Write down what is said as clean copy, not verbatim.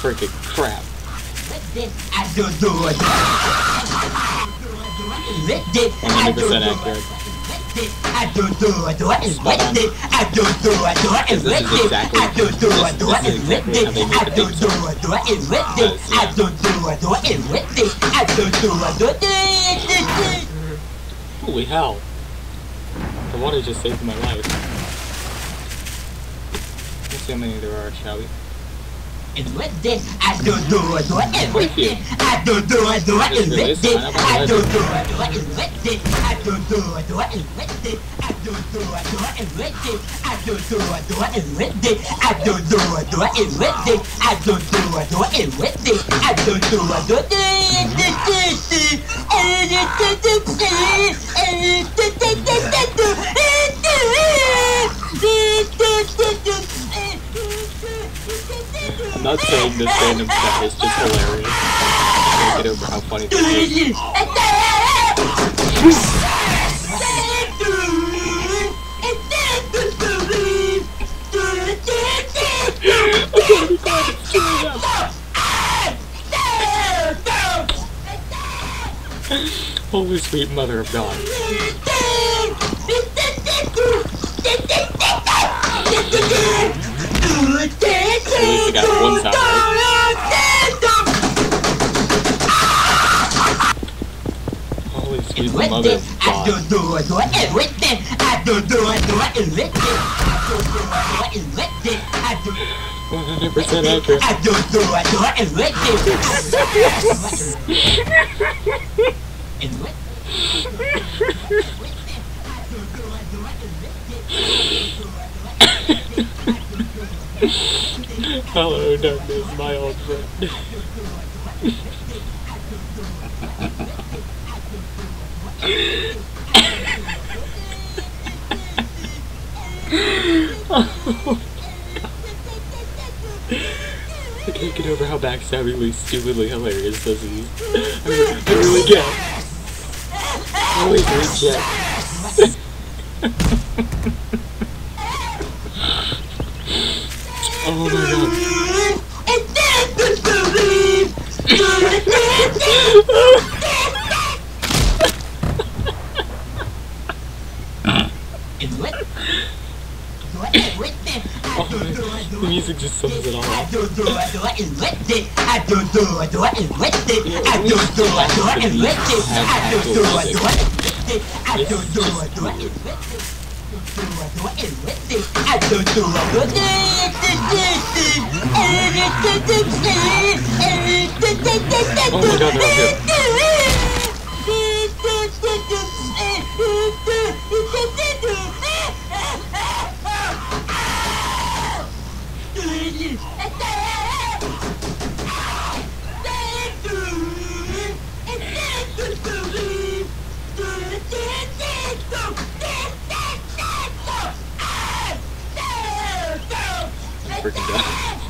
freaking crap. 100% accurate. Spot on. This is exactly how they make the Holy hell. The water just saved my life. Let's see how many there are, shall we? And with this, I do and with this, I do and with this, I do and with this, I do and with this, I do and with this, I do and with this, I do and with this, I do and with this, I do I'm not saying this random stuff is just hilarious. I can't get over how funny this is. Holy sweet mother of God. At least I got one sound right. Holy sweet mother of God. 100% accurate. Hello, darkness, my old friend. I can't get over how backstabbingly, stupidly hilarious this is. I really can't. Holy shit. Oh my God. Oh, the music just sums it all up. Oh my God, they're up here. Freaking God.